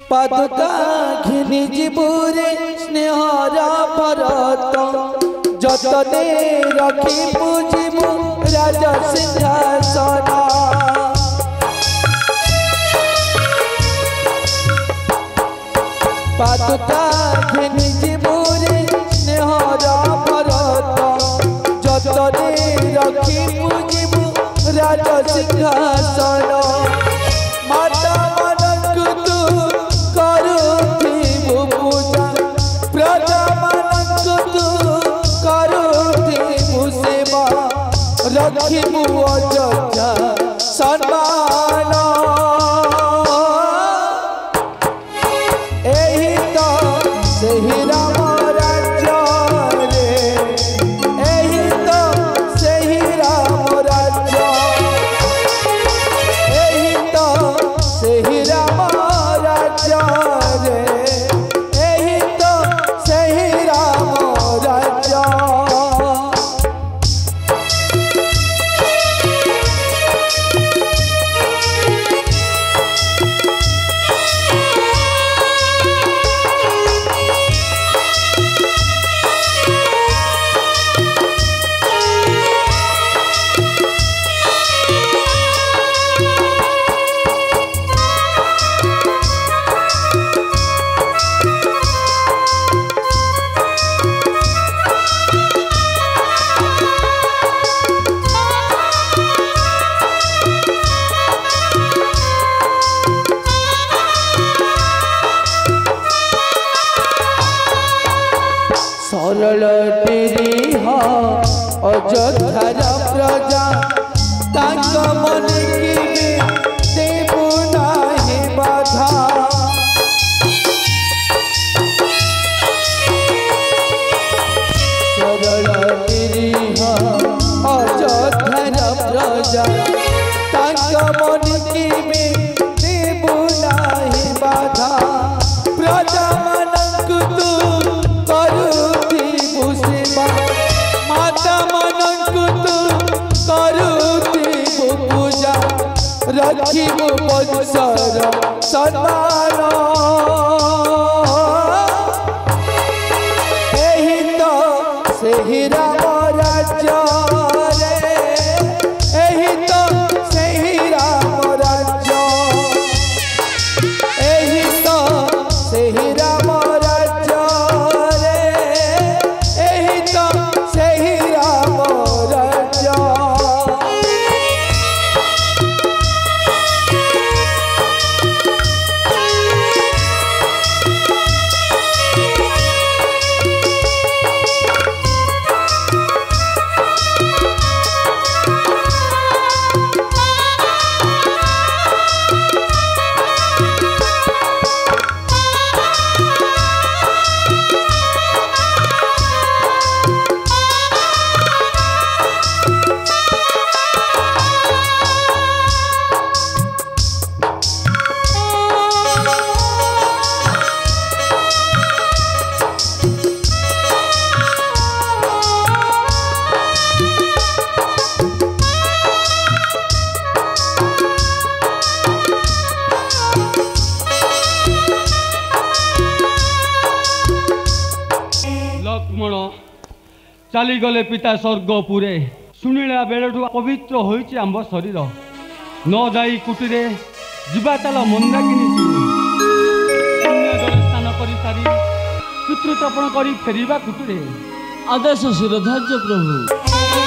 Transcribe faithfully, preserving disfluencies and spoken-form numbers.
पादुका घिनी जीवरे स्नेहरा भरत जतने रखी पूजिबु राजा सिंहासन पादुका घिनी जीवरे स्नेहरा भरत जतने रखी पूजिबु राजा सिंहासन माता मनक तू करुथिबु पूजा प्रजा मनक तू करुथिबु सेवा रखिबु अयोध्या सम्मान एही तो सेही राम राज्य रे एही तो सेही राम राज्य एही तो सेही राम राज्य रे एही तो सेही राम राज्य सरल तेरी अयोध्यार प्रजा तांक मन की देबु नाही बाधा सरल तेरी अयोध्यार प्रजा तांक मन की देबु नाही बाधा प्रजा मनक तू करुथिबु सेवा माता मनक तू करुथिबु पूजा रखिबु वंशर सम्मान एही तो सेही राम राज्य रे एही तो सेही राम राज्य एही तो सेही राम राज्य रे एही तो सेही राम राज्य लक्ष्मण चली गले पिता स्वर्गपुरे शुणिला बेलू पवित्र होइछि आंब शरीर न जाई कुटीरे जीवा चल मंदाकिनी स्नान कर सारी पितृतर्पण कर फेरिबा कुटीरे आदेश शिरोधार्य प्रभु।